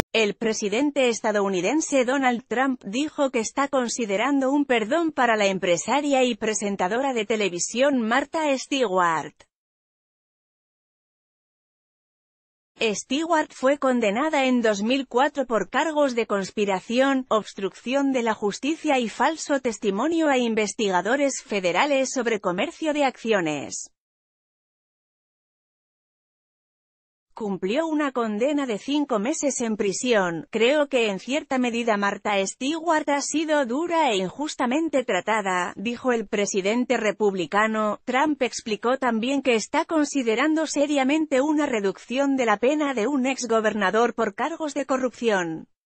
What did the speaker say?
El presidente estadounidense Donald Trump dijo que está considerando un perdón para la empresaria y presentadora de televisión Martha Stewart. Stewart fue condenada en 2004 por cargos de conspiración, obstrucción de la justicia y falso testimonio a investigadores federales sobre comercio de acciones. Cumplió una condena de 5 meses en prisión. Creo que en cierta medida Martha Stewart ha sido dura e injustamente tratada, dijo el presidente republicano. Trump explicó también que está considerando seriamente una reducción de la pena de un exgobernador por cargos de corrupción.